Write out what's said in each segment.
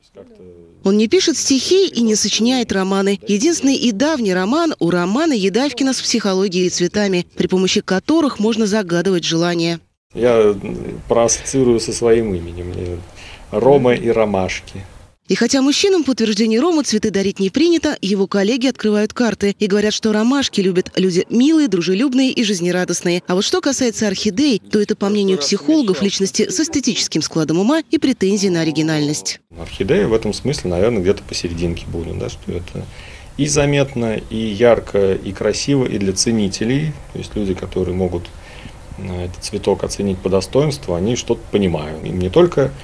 Он не пишет стихи и не сочиняет романы. Единственный и давний роман у Романа Едавкина с психологией и цветами, при помощи которых можно загадывать желания. Я проассоциирую со своим именем. Рома и ромашки. И хотя мужчинам по утверждению Ромы цветы дарить не принято, его коллеги открывают карты и говорят, что ромашки любят люди милые, дружелюбные и жизнерадостные. А вот что касается орхидей, то это, по мнению психологов, личности с эстетическим складом ума и претензий на оригинальность. Орхидея в этом смысле, наверное, где-то посерединке будет, да, что это и заметно, и ярко, и красиво, и для ценителей. То есть люди, которые могут этот цветок оценить по достоинству, они что-то понимают. Им не только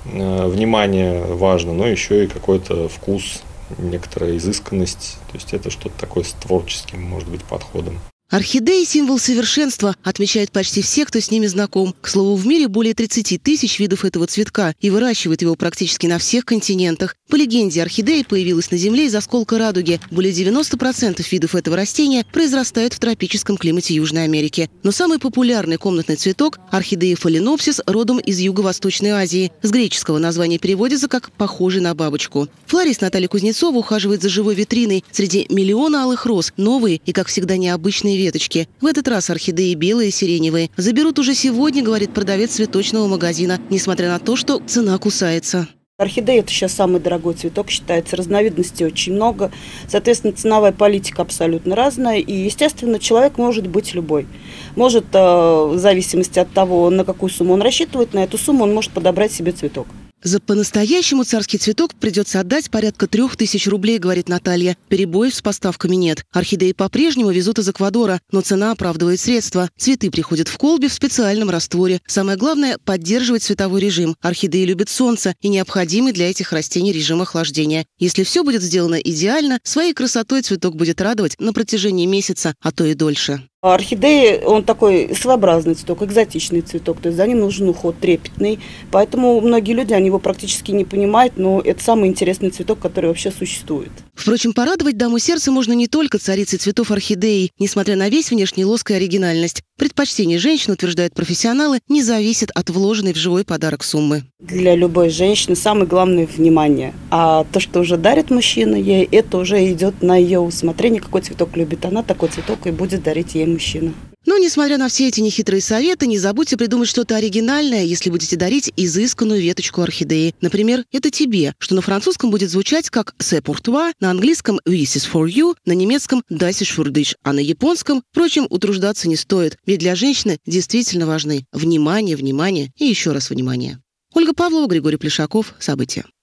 внимание важно, но еще и какой-то вкус, некоторая изысканность. То есть это что-то такое с творческим, может быть, подходом. Орхидеи – символ совершенства, отмечают почти все, кто с ними знаком. К слову, в мире более 30 тысяч видов этого цветка и выращивают его практически на всех континентах. По легенде, орхидея появилась на Земле из осколка радуги. Более 90% видов этого растения произрастают в тропическом климате Южной Америки. Но самый популярный комнатный цветок – орхидея фаленопсис, родом из Юго-Восточной Азии. С греческого название переводится как «похожий на бабочку». Флорист Наталья Кузнецова ухаживает за живой витриной. Среди миллиона алых роз новые и, как всегда, необычные веточки. В этот раз орхидеи белые и сиреневые. Заберут уже сегодня, говорит продавец цветочного магазина, несмотря на то, что цена кусается. Орхидея – это сейчас самый дорогой цветок, считается. Разновидностей очень много. Соответственно, ценовая политика абсолютно разная. И, естественно, человек может быть любой. Может, в зависимости от того, на какую сумму он рассчитывает, на эту сумму он может подобрать себе цветок. За по-настоящему царский цветок придется отдать порядка 3000 рублей, говорит Наталья. Перебоев с поставками нет. Орхидеи по-прежнему везут из Эквадора, но цена оправдывает средства. Цветы приходят в колбе в специальном растворе. Самое главное – поддерживать цветовой режим. Орхидеи любят солнце и необходимый для этих растений режим охлаждения. Если все будет сделано идеально, своей красотой цветок будет радовать на протяжении месяца, а то и дольше. Орхидеи, он такой своеобразный цветок, экзотичный цветок, то есть за ним нужен уход трепетный, поэтому многие люди, они его практически не понимают, но это самый интересный цветок, который вообще существует. Впрочем, порадовать даму сердца можно не только царицей цветов орхидеи, несмотря на весь внешний лоск и оригинальность. Предпочтение женщин, утверждают профессионалы, не зависит от вложенной в живой подарок суммы. Для любой женщины самое главное – внимание. А то, что уже дарит мужчина ей, это уже идет на ее усмотрение, какой цветок любит она, такой цветок и будет дарить ей мужчина. Но, несмотря на все эти нехитрые советы, не забудьте придумать что-то оригинальное, если будете дарить изысканную веточку орхидеи. Например, «Это тебе», что на французском будет звучать как «c'est pour toi», на английском «this is for you», на немецком «das ist für dich», а на японском, впрочем, утруждаться не стоит, ведь для женщины действительно важны внимание, внимание и еще раз внимание. Ольга Павлова, Григорий Плешаков. События.